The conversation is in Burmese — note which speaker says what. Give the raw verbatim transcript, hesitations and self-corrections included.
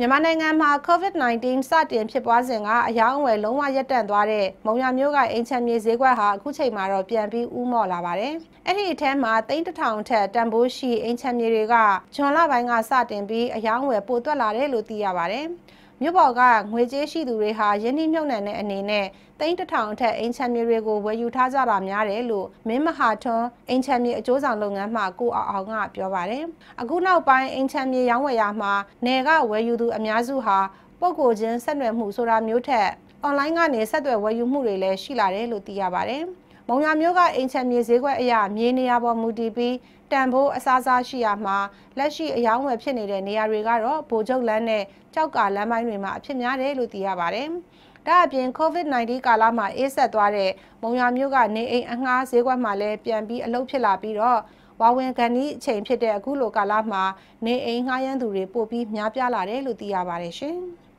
Speaker 1: မြန်မာနိုင်ငံမှာ ကိုဗစ် ၁၉ စတင်ဖြစ်ပွားစဉ်ကအယောင်းအဝယ်လုံးဝရပ်တန့်သွားတဲ့မုံရမျိုးကအိမ်ချမ်းမြေဈေးကွက်ဟာအခုချိန်မှာတော့ပြန်ပြီးဦးမော့လာပါတယ်။အဲ့ဒီအထဲမှာသိန်းတစ်ထောင်ထက်တန်ဖိုးရှိအိမ်ချမ်းမြေတွေကဇွန်လပိုင်းကစတင်ပြီးအယောင်းအဝယ်ပိုသွက်လာတယ်လို့သိရပါတယ်။မြို့ပေါ်ကငွေကြေးရှိသူတွေဟာယင်းနှိမ့်မြုပ်နှံတဲ့အနေနဲ့သိန်းတစ်ထောင်ထက်အိမ်ချမ်းမြေတွေကိုဝယ်ယူထားကြတာများတယ်လို့မင်းမဟာထွန်းအိမ်ချမ်းမြေအကျိုးဆောင်လုပ်ငန်းမှကိုအောင်အောင်ကပြောပါတယ်။အခုနောက်ပိုင်းအိမ်ချမ်းမြေရောင်းဝယ်ရမှာနယ်ကဝယ်ယူသူအများစုဟာပုဂ္ဂိုလ်ချင်းဆက်နွယ်မှုဆိုတာမျိုးထက်အွန်လိုင်းကနေဆက်သွယ်ဝယ်ယူမှုတွေလည်းရှိလာတယ်လို့သိရပါတယ်။မုံရမျိုးကအိမ်ချမ်းမြေဈေးကွက်အရမြေနေရာပေါ်မူတည်ပြီးတန်ဖိုးအစားစားရှိရမှာလက်ရှိအယောင်းဝယ်ဖြစ်နေတဲ့နေရာတွေကတော့ဗိုလ်ချုပ်လမ်းနဲ့ကြောက်ကာလမ်းပိုင်းတွေမှာအဖြစ်များတယ်လို့သိရပါတယ်။ဒါအပြင်ကိုဗစ် ၁၉ ကာလမှာအေးဆက်သွားတဲ့မုံရမျိုးကနေအိမ်အငှားဈေးကွက်မှာလည်းပြန်ပြီးအလုပ်ဖြစ်လာပြီးတော့ဝါဝင်ကန်ဒီအချိန်ဖြစ်တဲ့အခုလိုကာလမှာနေအိမ်ငှားရမ်းသူတွေပိုပြီးများပြားလာတယ်လို့သိရပါတယ်ရှင်။